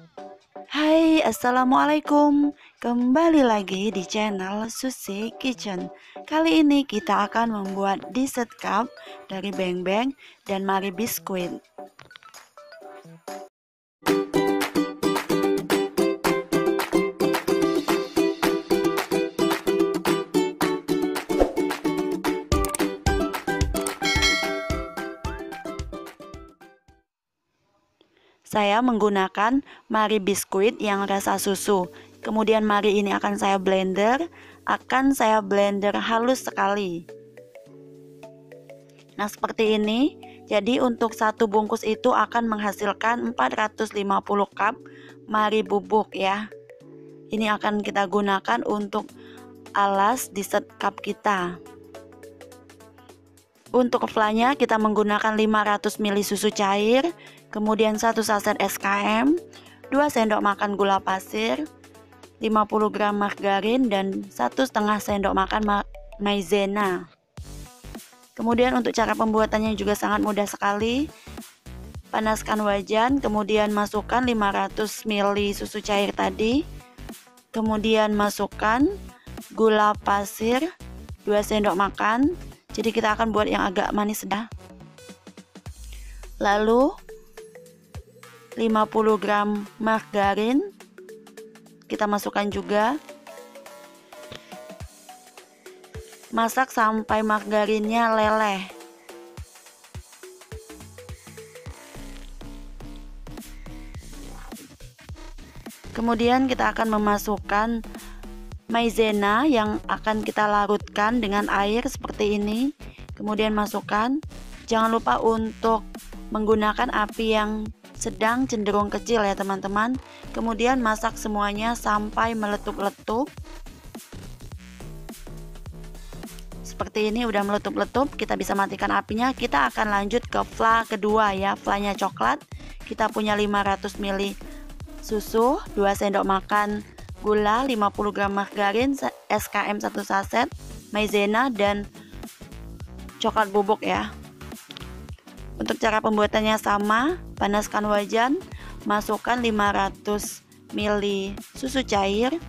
Hai, assalamualaikum. Kembali lagi di channel Susi Kitchen. Kali ini kita akan membuat dessert cup dari Beng Beng dan Marie Biskuit. Saya menggunakan Marie Biskuit yang rasa susu. Kemudian Marie ini akan saya blender halus sekali. Nah, seperti ini. Jadi untuk satu bungkus itu akan menghasilkan 450 cup Marie bubuk ya. Ini akan kita gunakan untuk alas dessert cup kita. Untuk flanya kita menggunakan 500 ml susu cair, kemudian 1 saset SKM, 2 sendok makan gula pasir, 50 gram margarin, dan 1,5 sendok makan maizena. Kemudian untuk cara pembuatannya juga sangat mudah sekali. Panaskan wajan, kemudian masukkan 500 ml susu cair tadi. Kemudian masukkan gula pasir 2 sendok makan. Jadi kita akan buat yang agak manis dah. Lalu 50 gram margarin kita masukkan juga. Masak sampai margarinnya leleh. Kemudian kita akan memasukkan maizena yang akan kita larutkan dengan air seperti ini. Kemudian masukkan. Jangan lupa untuk menggunakan api yang sedang cenderung kecil ya teman-teman. Kemudian masak semuanya sampai meletup-letup. Seperti ini udah meletup-letup, kita bisa matikan apinya. Kita akan lanjut ke fla kedua ya, flanya coklat. Kita punya 500 ml susu, 2 sendok makan gula, 50 gram margarin, SKM 1 saset, maizena, dan coklat bubuk ya. Untuk cara pembuatannya sama, panaskan wajan, masukkan 500 ml susu cair,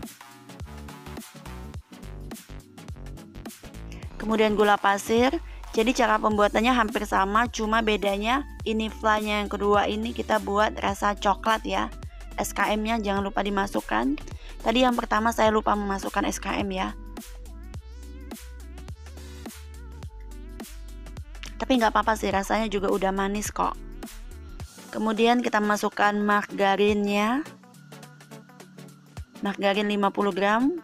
kemudian gula pasir. Jadi cara pembuatannya hampir sama, cuma bedanya ini flanya yang kedua ini kita buat rasa coklat ya. SKM-nya jangan lupa dimasukkan. Tadi yang pertama saya lupa memasukkan SKM ya. Tapi nggak apa-apa sih, rasanya juga udah manis kok. Kemudian kita masukkan margarinnya. Margarin 50 gram.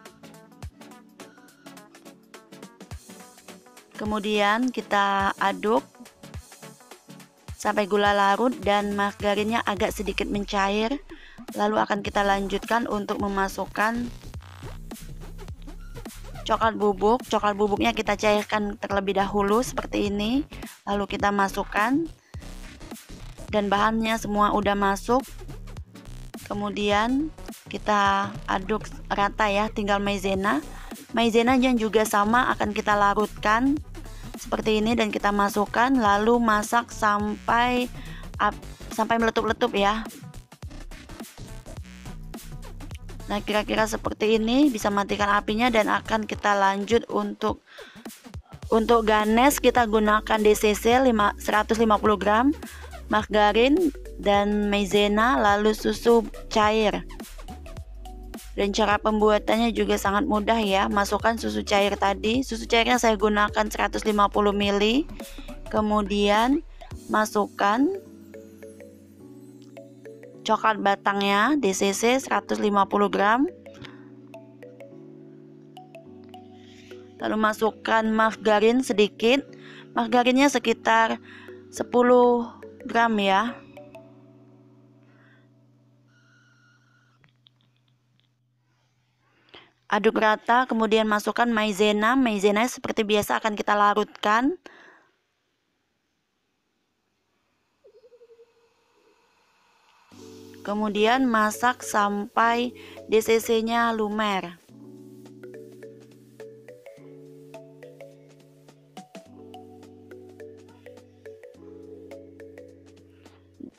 Kemudian kita aduk sampai gula larut dan margarinnya agak sedikit mencair. Lalu akan kita lanjutkan untuk memasukkan coklat bubuk. Coklat bubuknya kita cairkan terlebih dahulu seperti ini. Lalu kita masukkan. Dan bahannya semua udah masuk. Kemudian kita aduk rata ya, tinggal maizena. Maizena juga sama akan kita larutkan seperti ini dan kita masukkan, lalu masak sampai meletup-letup ya. Nah, kira-kira seperti ini, bisa matikan apinya dan akan kita lanjut untuk ganes kita gunakan DCC 150 gram, margarin dan maizena, lalu susu cair. Dan cara pembuatannya juga sangat mudah ya. Masukkan susu cair tadi. Susu cairnya saya gunakan 150 ml. Kemudian masukkan coklat batangnya DCC 150 gram. Lalu masukkan margarin sedikit. Margarinnya sekitar 10 gram ya. Aduk rata, kemudian masukkan maizena. Maizena seperti biasa akan kita larutkan. Kemudian masak sampai DCC-nya lumer.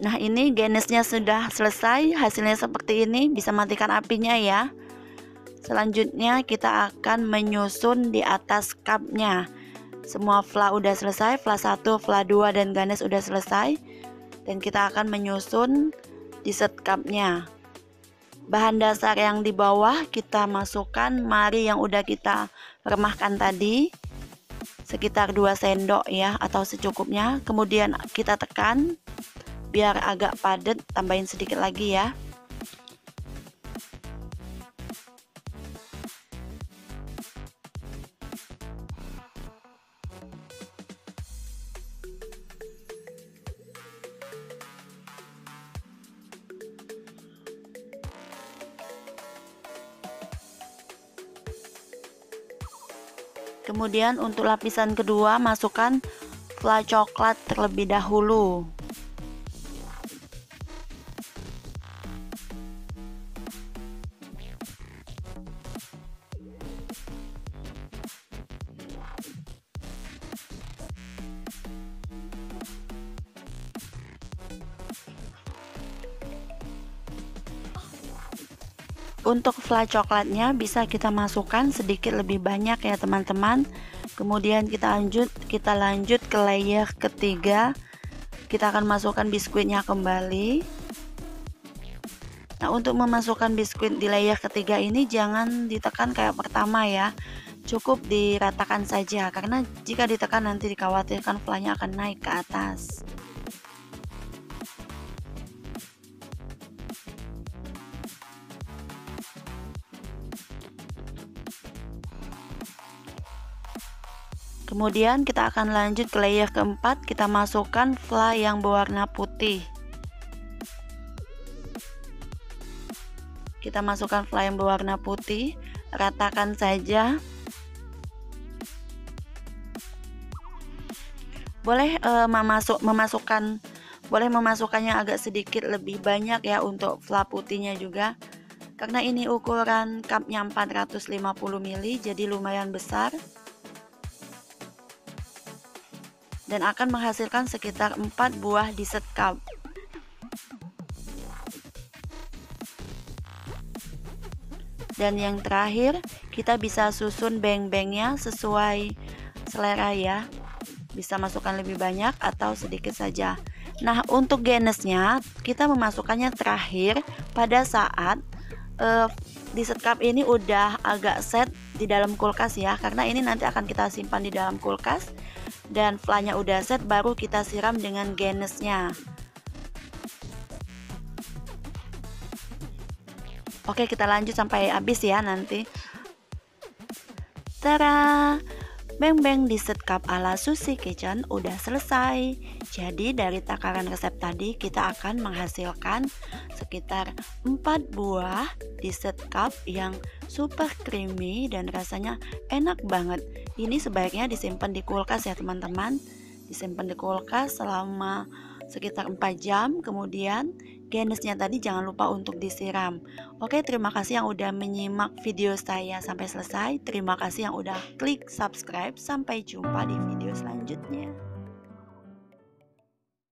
Nah, ini ganesnya sudah selesai, hasilnya seperti ini. Bisa matikan apinya ya. Selanjutnya kita akan menyusun di atas cupnya. Semua fla udah selesai, fla 1, fla 2, dan ganes udah selesai. Dan kita akan menyusun di set cupnya. Bahan dasar yang di bawah kita masukkan mari yang udah kita remahkan tadi, sekitar 2 sendok ya, atau secukupnya. Kemudian kita tekan biar agak padat, tambahin sedikit lagi ya. Kemudian untuk lapisan kedua masukkan fla coklat terlebih dahulu. Untuk fla coklatnya bisa kita masukkan sedikit lebih banyak ya teman-teman. Kemudian kita lanjut ke layer ketiga. Kita akan masukkan biskuitnya kembali. Nah, untuk memasukkan biskuit di layer ketiga ini jangan ditekan kayak pertama ya. Cukup diratakan saja, karena jika ditekan nanti dikhawatirkan flanya akan naik ke atas. Kemudian kita akan lanjut ke layer keempat, kita masukkan fla yang berwarna putih. Kita masukkan fla yang berwarna putih, ratakan saja. Boleh memasukkannya agak sedikit lebih banyak ya untuk fla putihnya juga. Karena ini ukuran cupnya 450 ml, jadi lumayan besar. Dan akan menghasilkan sekitar 4 buah dessert cup. Dan yang terakhir, kita bisa susun beng-bengnya sesuai selera ya. Bisa masukkan lebih banyak atau sedikit saja. Nah, untuk ganesnya kita memasukkannya terakhir pada saat dessert cup ini udah agak set di dalam kulkas ya. Karena ini nanti akan kita simpan di dalam kulkas. Dan flanya udah set, baru kita siram dengan ganesnya. Oke, kita lanjut sampai habis ya nanti. Tara, beng-beng dessert cup ala Sushi Kitchen udah selesai. Jadi dari takaran resep tadi kita akan menghasilkan sekitar 4 buah dessert cup yang super creamy dan rasanya enak banget. Ini sebaiknya disimpan di kulkas ya teman-teman. Disimpan di kulkas selama sekitar 4 jam. Kemudian ganesnya tadi jangan lupa untuk disiram. Oke, terima kasih yang udah menyimak video saya sampai selesai. Terima kasih yang udah klik subscribe. Sampai jumpa di video selanjutnya.